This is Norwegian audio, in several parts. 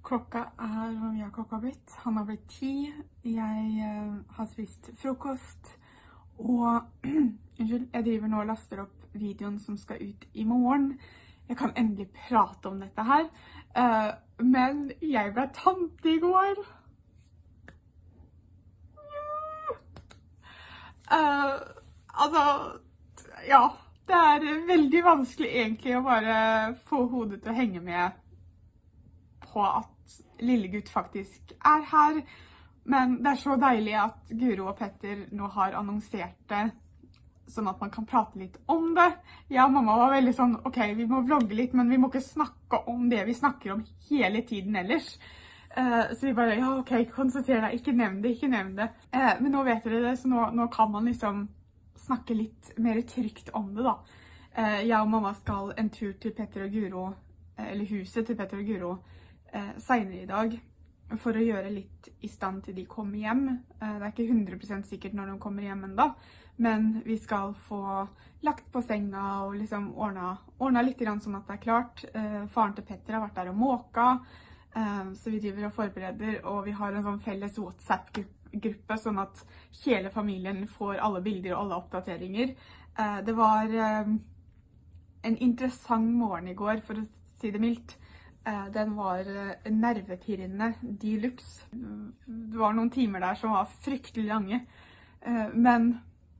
Klokka hvor mye har klokka blitt? Han har blitt 10. Jeg har spist frokost, og unnskyld, jeg driver nå og laster opp videoen som skal ut i morgen. Jeg kan endelig prate om dette her, men jeg ble tante i går. Ja, det er veldig vanskelig egentlig å bare få hodet til å henge med på at lillegutt faktisk er her. Men det er så deilig at Guro og Petter nå har annonsert det, sånn at man kan prate litt om det. Jeg og mamma var veldig sånn, ok, vi må vlogge litt, men vi må ikke snakke om det vi snakker om hele tiden ellers. Så vi bare, ja, ok, konsentrer deg, ikke nevn det, ikke nevn det. Men nå vet dere det, så nå kan man liksom snakke litt mer trygt om det da. Jeg og mamma skal en tur til Petter og Guro, eller huset til Petter og Guro, senere i dag, for å gjøre litt i stand til de kommer hjem. Det er ikke 100% sikkert når de kommer hjem enda, men vi skal få lagt på senga og liksom ordnet litt sånn at det er klart. Faren til Petter har vært der og måka, så vi driver og forbereder, og vi har en sånn felles WhatsApp-gruppe, sånn at hele familien får alle bilder og alle oppdateringer. Det var en interessant morgen i går, for å si det mildt. Den var nervepirrende deluxe. Det var noen timer der som var fryktelig lange, men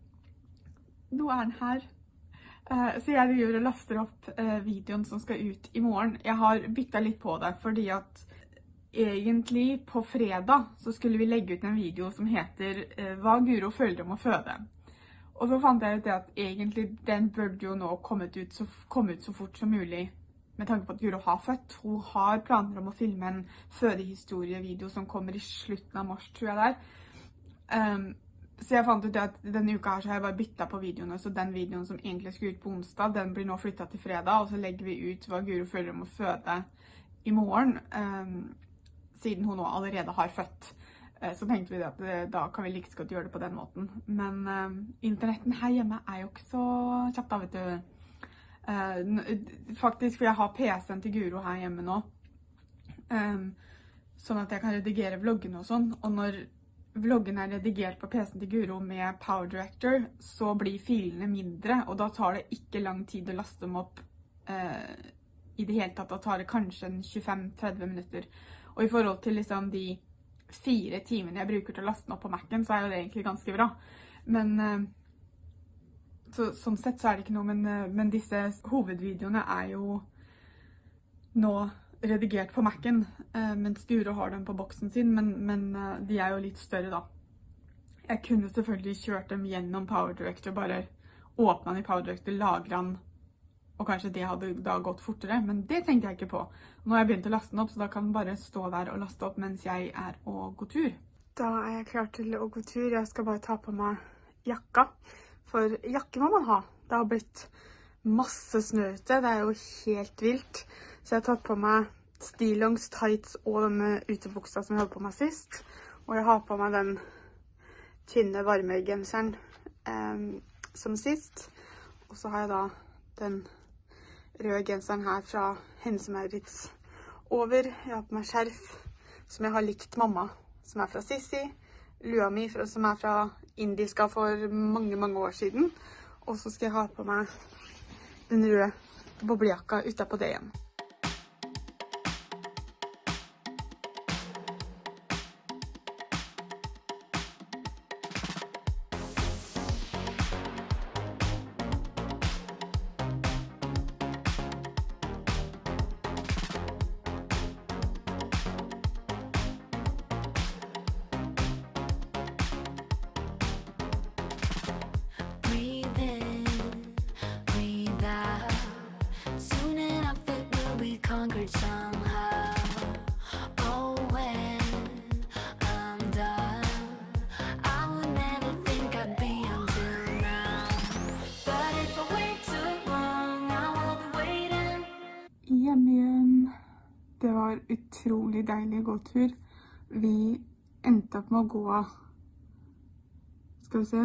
nå er den her. Så jeg gjør og laster opp videoen som skal ut i morgen. Jeg har byttet litt på det, fordi at egentlig på fredag så skulle vi legge ut en video som heter «Hva Guro føler om å føde». Og så fant jeg ut at egentlig den burde jo nå komme ut så fort som mulig, med tanke på at Guro har født. Hun har planer om å filme en fødehistorievideo som kommer i slutten av mars, tror jeg der. Så jeg fant ut at denne uka her så har jeg bare byttet på videoene, så den videoen som egentlig skulle ut på onsdag, den blir nå flyttet til fredag, og så legger vi ut hva Guro føler om å føde i morgen, siden hun nå allerede har født. Så tenkte vi at da kan vi like godt gjøre det på den måten. Men internetten her hjemme er jo ikke så kjapt da, vet du. Faktisk, for jeg har PC-en til Guro her hjemme nå, sånn at jeg kan redigere vloggene og sånn, og når vloggen er redigert på PC-en til Guro med Power Director, så blir filene mindre, og da tar det ikke lang tid å laste dem opp i det hele tatt. Da tar det kanskje 25-30 minutter. Og i forhold til liksom de 4 timene jeg bruker til å laste den opp på Mac'en, så er jo det egentlig ganske bra. Men sånn sett så er det ikke noe, men disse hovedvideoene er jo nå redigert på Mac'en, mens Guro har dem på boksen sin, men de er jo litt større da. Jeg kunne selvfølgelig kjørt dem gjennom Power Director, bare åpnet den i Power Director, lagret den, og kanskje det hadde da gått fortere, men det tenkte jeg ikke på. Nå har jeg begynt å laste den opp, så da kan den bare stå der og laste opp mens jeg er og går tur. Da er jeg klar til å gå tur. Jeg skal bare ta på meg jakka, for jakke må man ha. Det har blitt masse snø ute, det er jo helt vilt. Så jeg har tatt på meg stillongs, tights og denne utebuksa som jeg hadde på meg sist. Og jeg har på meg den tynne varmegenseren som sist. Og så har jeg da den røde genseren her fra Hennes & Mauritz over. Jeg har på meg skjerf som jeg har likt mamma, som er fra Sissi. Lua mi som er fra indiska for mange, mange år siden. Og så skal jeg ha på meg den røde boblejakka utenpå det igjen. Hjemme igjen. Det var utrolig deilig gåtur. Vi endte opp med å gå, skal vi se,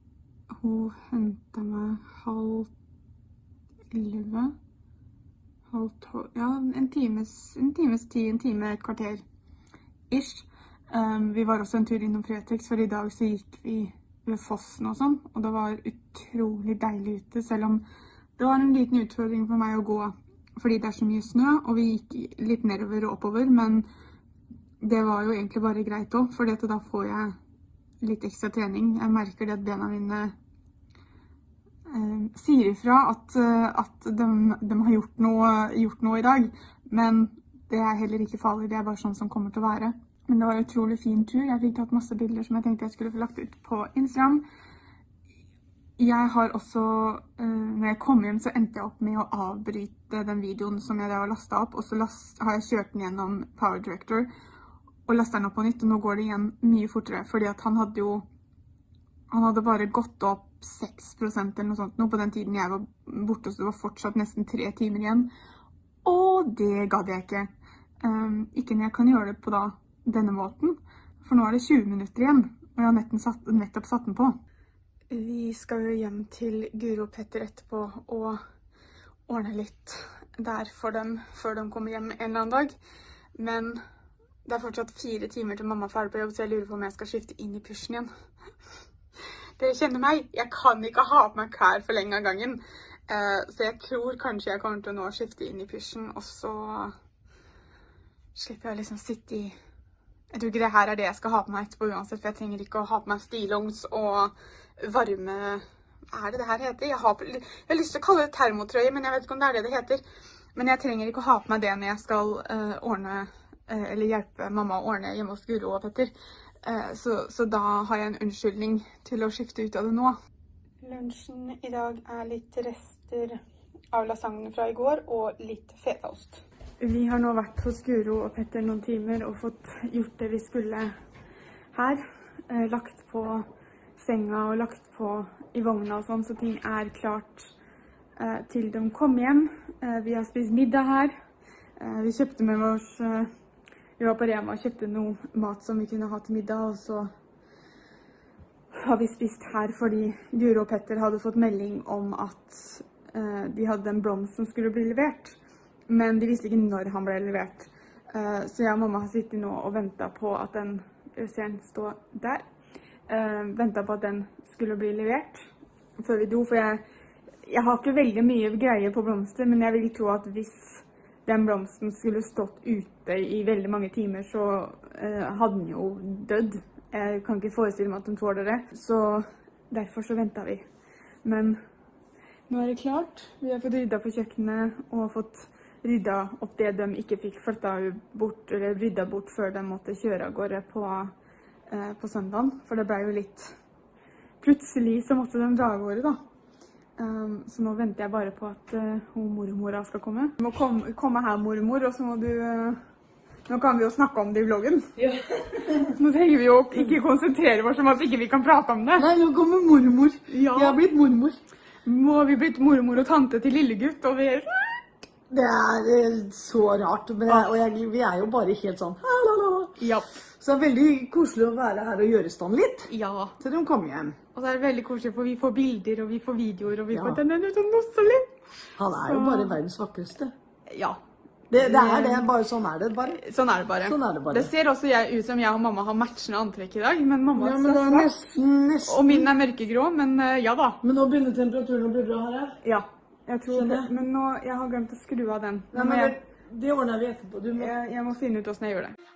hun hentet meg 10:30, ja, en times tid, en time, et kvarter ish. Vi var også en tur innom Fretex, for i dag så gikk vi ved Fossen og sånn, og det var utrolig deilig ute, selv om det var en liten utfordring for meg å gå, fordi det er så mye snø, og vi gikk litt nedover og oppover, men det var jo egentlig bare greit også, fordi da får jeg litt ekstra trening. Jeg merker det at bena mine sier ifra at de har gjort noe i dag, men det er heller ikke farlig, det er bare sånn som kommer til å være. Men det var en utrolig fin tur. Jeg fikk tatt masse bilder som jeg tenkte jeg skulle få lagt ut på Instagram. Jeg har også, når jeg kom hjem så endte jeg opp med å avbryte den videoen som jeg da har lastet opp, og så har jeg kjørt den gjennom Power Director og lastet den opp på nytt, og nå går det igjen mye fortere, fordi at han hadde bare gått opp 6% eller noe sånt nå på den tiden jeg var borte, så det var fortsatt nesten 3 timer igjen, og det gadd jeg ikke. Ikke når jeg kan gjøre det på denne måten, for nå er det 20 minutter igjen, og jeg har nettopp satt den på. Vi skal jo hjem til Guro og Petter etterpå og ordne litt der for dem før de kommer hjem en eller annen dag, men det er fortsatt 4 timer til mamma er ferdig på jobb, så jeg lurer på om jeg skal skifte inn i pysjen igjen. Dere kjenner meg, jeg kan ikke ha på meg klær for lenge av gangen, så jeg tror kanskje jeg kommer til å nå skifte inn i pysjen, og så slipper jeg liksom sitte i... Jeg tror ikke det her er det jeg skal ha på meg etterpå uansett, for jeg trenger ikke å ha på meg stillongs og varme... Er det her heter? Jeg har lyst til å kalle det termotrøye, men jeg vet ikke om det er det heter. Men jeg trenger ikke å ha på meg det når jeg skal eller hjelpe mamma å ordne hjemme hos Guro og Petter. Så da har jeg en unnskyldning til å skifte ut av det nå. Lunsjen i dag er litt rester av lasagnen fra i går og litt fetaost. Vi har nå vært hos Guro og Petter noen timer og fått gjort det vi skulle her. Lagt på senga og lagt på i vogna og sånn, så ting er klart til de kom hjem. Vi har spist middag her. Vi kjøpte med oss... Vi var på Rema og kjøpte noe mat som vi kunne ha til middag, og så har vi spist her fordi Guro og Petter hadde fått melding om at de hadde en blomst som skulle bli levert, men de visste ikke når han ble levert. Så jeg og mamma har sittet nå og ventet på at den, jeg ser den stå der, ventet på at den skulle bli levert før vi dro, for jeg har ikke veldig mye greie på blomster, men jeg vil tro at hvis den blomsten skulle stått ute i veldig mange timer, så hadde den jo dødd. Jeg kan ikke forestille meg at den tåler det, så derfor så ventet vi. Men nå er det klart. Vi har fått ryddet på kjøkkenet og fått ryddet opp det de ikke fikk flyttet bort, eller ryddet bort før de måtte kjøre av gårde på søndagen. For det ble jo litt... Plutselig så måtte de dra av gårde da. Så nå venter jeg bare på at mormora skal komme. Du må komme her, mormor, og så må du... Nå kan vi jo snakke om det i vloggen. Ja. Nå trenger vi jo ikke konsentrere oss om at ikke vi kan prate om det. Nei, nå kommer mormor. Ja. Jeg har blitt mormor. Nå har vi blitt mormor og tante til lillegutt, og vi er... Det er så rart, men vi er jo bare helt sånn... Ja. Så det er veldig koselig å være her og gjøre stand litt. Ja. Til de kommer hjem. Og så er det veldig koselig, for vi får bilder, og vi får videoer, og vi får... Den er sånn nostalgi. Han er jo bare verdens vakreste. Ja. Det er det, bare sånn er det bare. Sånn er det bare. Sånn er det bare. Det ser også ut som jeg og mamma har matchende antrekk i dag, men mamma ja, men det er nesten. Og min er mørkegrå, men ja da. Men nå begynner temperaturen å bli bra her. Ja, jeg tror det. Men nå, jeg har glemt å skru av den. Nei, men det ordner vi etterpå. Jeg må finne ut hvordan jeg gjør det.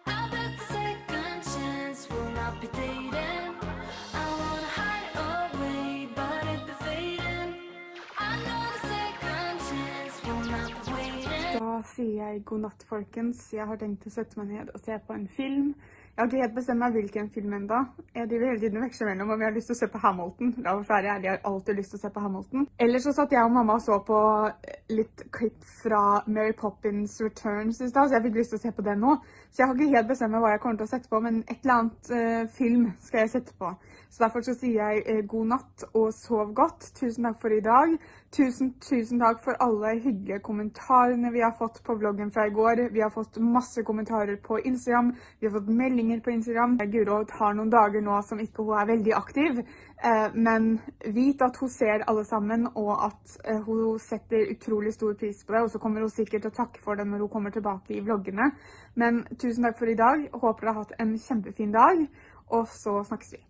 Da sier jeg god natt, folkens. Jeg har tenkt å sette meg ned og se på en film. Jeg har ikke helt bestemt meg hvilken film enda. Jeg driver hele tiden veksler mellom om jeg har lyst til å se på Hamilton. La oss være ærlig, jeg har alltid lyst til å se på Hamilton. Ellers så satt jeg og mamma og så på litt klipp fra Mary Poppins Returns i stad, så jeg fikk lyst til å se på den nå. Så jeg har ikke helt bestemt meg hva jeg kommer til å sette på, men et eller annet film skal jeg sette på. Så derfor så sier jeg god natt og sov godt. Tusen takk for i dag. Tusen takk for alle hyggelige kommentarene vi har fått på vloggen fra i går. Vi har fått masse kommentarer på Instagram, vi har fått meldinger på Instagram. Guro har noen dager nå som ikke hun er veldig aktiv, men vit at hun ser alle sammen, og at hun setter utrolig stor pris på det, og så kommer hun sikkert til å takke for det når hun kommer tilbake i vloggene. Men tusen takk for i dag, håper du har hatt en kjempefin dag, og så snakkes vi.